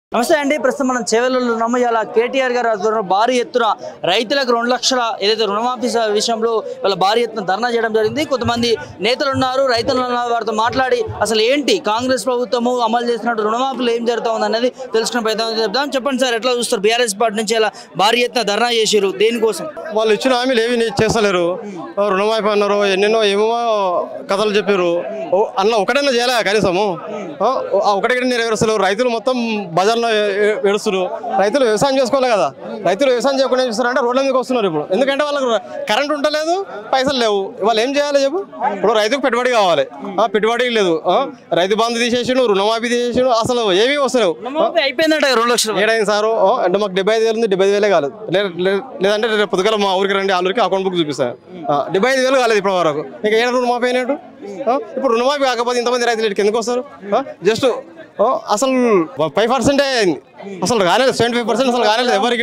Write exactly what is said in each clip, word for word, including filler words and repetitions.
నమస్తే అండి. ప్రస్తుతం మనం చేవెళ్ళలో ఉన్నాము. ఇలా కేటీఆర్ గారు ఆధ్వర్యంలో భారీ ఎత్తున రైతులకు రెండు లక్షల ఏదైతే రుణమాఫీ విషయంలో వాళ్ళ భారీ ఎత్తున ధర్నా చేయడం జరిగింది. కొంతమంది నేతలు ఉన్నారు, రైతులు ఉన్నారు, వారితో మాట్లాడి అసలు ఏంటి కాంగ్రెస్ ప్రభుత్వము అమలు చేసినట్టు రుణమాఫీలు ఏం జరుగుతా ఉంది అనేది తెలుసుకునే ప్రయత్నం చెప్తాం. చెప్పండి సార్, ఎట్లా చూస్తారు? బీఆర్ఎస్ పార్టీ నుంచి ఇలా భారీ ఎత్తున ధర్నా చేసారు, దేనికోసం? వాళ్ళు ఇచ్చిన హామీలు ఏవి చేస్తలేరు. రుణమాఫీ అన్నారు, ఎన్నెన్నో ఏమో కథలు చెప్పారు. అన్న ఒకటైనా చేయాలి కనీసము. ఒకటి నెరవేరుస్తారు. రైతులు మొత్తం బజార్ ఏడుస్తున్నారు. రైతులు వ్యవసాయం చేసుకోవాలి కదా. రైతులు వ్యవసాయం చేయకుండా ఏం చేస్తారంటే రోడ్ల మీదకి వస్తున్నారు. ఇప్పుడు ఎందుకంటే వాళ్ళకి కరెంట్ ఉండలేదు, పైసలు లేవు. వాళ్ళు ఏం చేయాలి చెప్పు? ఇప్పుడు రైతుకు పెట్టుబడి కావాలి, పెట్టుబడి లేదు. రైతు బంధు తీసేసాడు, రుణమాఫీ తీసేసాడు, అసలు ఏమీ వస్తలేవు. అయిపోయిందంట రెండు లక్షలు ఏడైంది సారు అంటే మాకు డెబ్బై ఐదు వేలు ఉంది, డెబ్బై ఐదు వేలే కాలేదు. లేదంటే రేపు పొద్దుగల మా ఊరికి రండి, ఆళ్ళూరికి అకౌంట్ బుక్ చూపిస్తాను. డెబ్బై ఐదు వేలు కాలేదు ఇప్పటి వరకు. ఇంకా ఏడు రుణమాఫీ అయినట్టు. ఇప్పుడు రుణమాఫీ కాకపోతే ఇంతమంది రైతులు ఇక్కడికి ఎందుకు వస్తారు? జస్ట్ అసలు ఫైవ్ పర్సెంటే అయింది, అసలు రాలేదు. సెవెంటీ ఫైవ్ పర్సెంట్ అసలు రాలేదు ఎవరికి.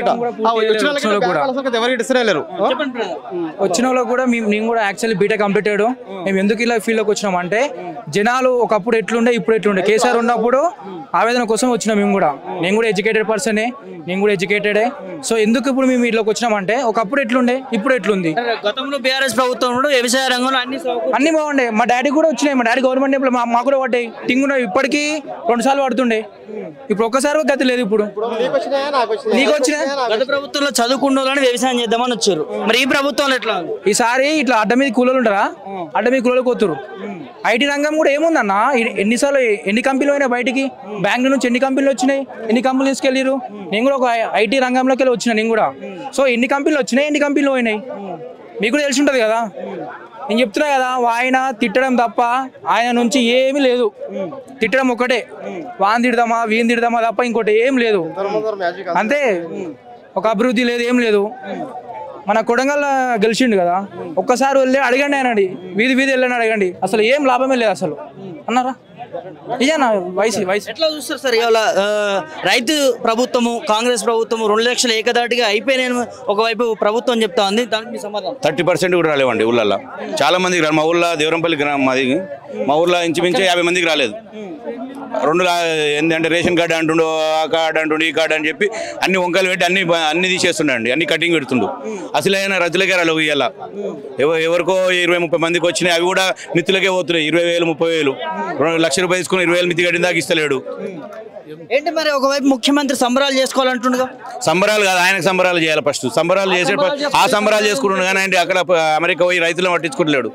ఎవరికి ఇస్తలేరు. వచ్చిన వాళ్ళకి కూడా మేము నేను కూడా యాక్చువల్లీ బీటెక్ కంప్లీటెడ్. మేము ఎందుకు ఇలా ఫీల్డ్లోకి వచ్చినాం అంటే జనాలు ఒకప్పుడు ఎట్లుండే ఇప్పుడు ఎట్లుండే. కేసీఆర్ ఉన్నప్పుడు ఆవేదన కోసం వచ్చినాం మేము కూడా. నేను కూడా ఎడ్యుకేటెడ్ పర్సనే, నేను కూడా ఎడ్యుకేటెడే. సో ఎందుకు ఇప్పుడు మేము వీటిలోకి వచ్చినామంటే ఒకప్పుడు ఎట్లుండే ఇప్పుడు ఎట్లుంది. గతంలో బీఆర్ఎస్ ప్రభుత్వం వ్యవసాయ రంగంలో అన్ని అన్ని బాగుండే. మా డాడీ కూడా వచ్చినాయి, మా డాడీ గవర్నమెంట్ ఎంప్లాయ్, మా కూడా పడ్డాయి. టింగ్ ఇప్పటికీ రెండు సార్లు పడుతుండే. ఇప్పుడు ఒక్కసారి గతి లేదు. ఇప్పుడు నీకు వచ్చిన గత ప్రభుత్వంలో చదువుకున్న వాళ్ళని వ్యవసాయం చేద్దామని వచ్చారు. మరి ఈ ప్రభుత్వంలో ఎట్లా? ఈసారి ఇట్లా అడ్డ మీద కూలీలు ఉంటారా, అడ్డ మీద కూలీలు పోతురు. ఐటీ రంగం కూడా ఏముందన్న, ఎన్నిసార్లు ఎన్ని కంపెనీలు అయినా బయటికి, బెంగళూరు నుంచి ఎన్ని కంపెనీలు వచ్చినాయి, ఎన్ని కంపెనీలు తీసుకెళ్ళారు. నేను కూడా ఒక ఐటీ రంగంలోకి వెళ్ళి వచ్చిన నేను కూడా. సో ఎన్ని కంపెనీలు వచ్చినాయి, ఎన్ని కంపెనీలు పోయినాయి మీకు కూడా తెలిసి ఉంటుంది కదా. నేను చెప్తున్నా కదా, ఆయన తిట్టడం తప్ప ఆయన నుంచి ఏమీ లేదు. తిట్టడం ఒకటే, వాన్ తిడదామా వీన్ తిడదామా తప్ప ఇంకోటి ఏం లేదు. అంతే, ఒక అభివృద్ధి లేదు, ఏం లేదు. మన కొడంగల్ గెలిచిండు కదా, ఒక్కసారి వెళ్ళి అడగండి ఆయనండి, వీధి వీధి వెళ్ళండి అడగండి, అసలు ఏం లాభమే లేదు అసలు అన్నారా. ఇదేనా వయసు వయసు ఎట్లా చూస్తారు సార్? ఇవాళ రైతు ప్రభుత్వము కాంగ్రెస్ ప్రభుత్వము రెండు లక్షల ఏకదాటిగా అయిపోయినాయి ఒకవైపు ప్రభుత్వం చెప్తా ఉంది, దానికి మీ సమాధానం? థర్టీ పర్సెంట్ కూడా రాలేవండి ఊళ్ళల్లో. చాలా మందికి రాలేదు. మా ఊళ్ళో దేవరంపల్లి గ్రామం మాది, మా ఊళ్ళో ఇంచుమించు యాభై మందికి రాలేదు. రెండు ఏంటంటే రేషన్ కార్డు అంటుండు, ఆ కార్డు అంటుండు, ఈ కార్డు అని చెప్పి అన్ని వంకలు పెట్టి అన్ని అన్ని తీసేస్తుండండి, అన్ని కటింగ్ పెడుతుండు. అసలైన రైతులకే రాలేవు. ఇవాళ ఎవరికో ఇరవై ముప్పై మందికి వచ్చినాయి, అవి కూడా మిత్తులకే పోతున్నాయి. ఇరవై వేలు ముప్పై వేలు రెండు లక్ష రూపాయలు తీసుకుని ఇరవై వేలు మిత్తి కట్టిన దాకా ఇస్తలేడు. ఏంటి మరి ఒకవైపు ముఖ్యమంత్రి సంబరాలు చేసుకోవాలంటుండగా? సంబరాలు కాదు, ఆయనకు సంబరాలు చేయాలి. ఫస్ట్ సంబరాలు చేసే ఆ సంబరాలు చేసుకుంటుండే కానీ ఆయన అక్కడ అమెరికా పోయి రైతులను పట్టించుకోలేడు.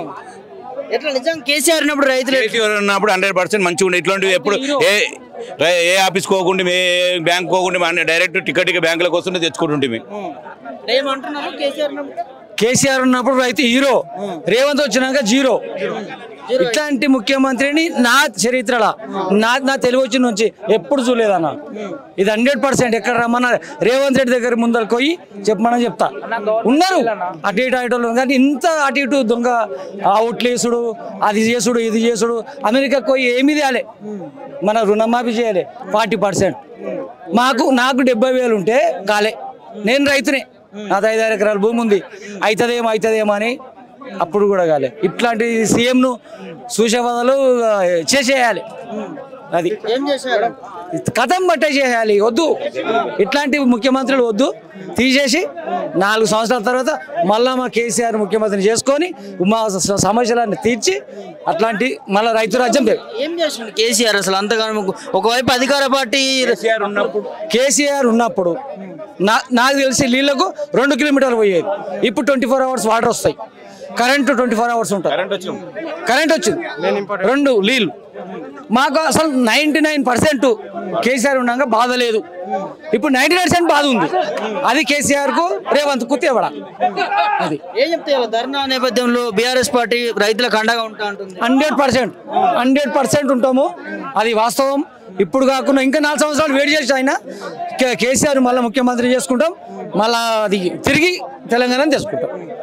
ఎట్లా నిజం కేసీఆర్ ఉన్నప్పుడు రైతులు కేసీఆర్ ఉన్నప్పుడు హండ్రెడ్ పర్సెంట్ మంచిగా ఉండే. ఇట్లాంటివి ఎప్పుడు ఏ ఏ ఆఫీస్ పోకుండా ఏ బ్యాంక్ పోకుండా డైరెక్ట్ టికెట్ బ్యాంకులకు వస్తుంటే తెచ్చుకుంటుంటే. ఏమంటున్నారు? కేసీఆర్ కేసీఆర్ ఉన్నప్పుడు రైతు హీరో, రేవంత్ వచ్చినాక జీరో. ఇట్లాంటి ముఖ్యమంత్రిని నా చరిత్రలో నా నా తెలుగు వచ్చిన నుంచి ఎప్పుడు చూడలేదన్న. ఇది హండ్రెడ్ పర్సెంట్. ఎక్కడ రమ్మన్నా రేవంత్ రెడ్డి దగ్గర ముందరకు పోయి చెప్పమని చెప్తా. ఉన్నారు అటు ఇటు అటు కానీ ఇంత అటు ఇటు దొంగ అవుట్లేసుడు, అది చేసుడు, ఇది చేసుడు. అమెరికాకు పోయి ఏమి తేయాలి, మన రుణమాఫీ చేయాలి ఫార్టీ పర్సెంట్. మాకు నాకు డెబ్బై వేలు ఉంటే కాలే. నేను రైతునే, నాది ఐదు ఆరు ఎకరాల భూమి ఉంది. అవుతుందేమో అవుతుందేమో అని అప్పుడు కూడా కాలే. ఇట్లాంటి సీఎంను చూసే బదులు చేసేయాలి. అది ఏం చేశారు? కథం బట్టే చేయాలి. వద్దు, ఇట్లాంటి ముఖ్యమంత్రులు వద్దు. తీసేసి నాలుగు సంవత్సరాల తర్వాత మళ్ళా మా కేసీఆర్ ముఖ్యమంత్రిని చేసుకొని మా సమస్యలన్నీ తీర్చి అట్లాంటి మళ్ళీ రైతు రాజ్యం. ఏం చేసిండు కేసీఆర్ అసలు అంతగానో? ఒకవైపు అధికార పార్టీ ఉన్నప్పుడు కేసీఆర్ ఉన్నప్పుడు నా నాకు తెలిసి నీళ్లకు రెండు కిలోమీటర్లు పోయేది. ఇప్పుడు ట్వంటీ ఫోర్ అవర్స్ వాటర్ వస్తాయి, కరెంటు ట్వంటీ ఫోర్ అవర్స్ ఉంటుంది. కరెంట్ వచ్చింది, రెండు నీళ్ళు. మాకు అసలు నైంటీ నైన్ పర్సెంట్ కేసీఆర్ ఉన్నాక బాధ లేదు. ఇప్పుడు నైంటీ నైన్ పర్సెంట్ బాధ ఉంది. అది కేసీఆర్ కు రేవంత్ కు తేవడా. అది ఏం చెప్తే ధర్నా నేపథ్యంలో బీఆర్ఎస్ పార్టీ రైతులకు అండగా ఉంటా ఉంటుంది. హండ్రెడ్ పర్సెంట్ హండ్రెడ్ పర్సెంట్ ఉంటాము. అది వాస్తవం. ఇప్పుడు కాకుండా ఇంకా నాలుగు సంవత్సరాలు వెయిట్ చేసి ఆయన కేసీఆర్ మళ్ళీ ముఖ్యమంత్రి చేసుకుంటాం. మళ్ళా అది తిరిగి తెలంగాణ తెచ్చుకుంటాం.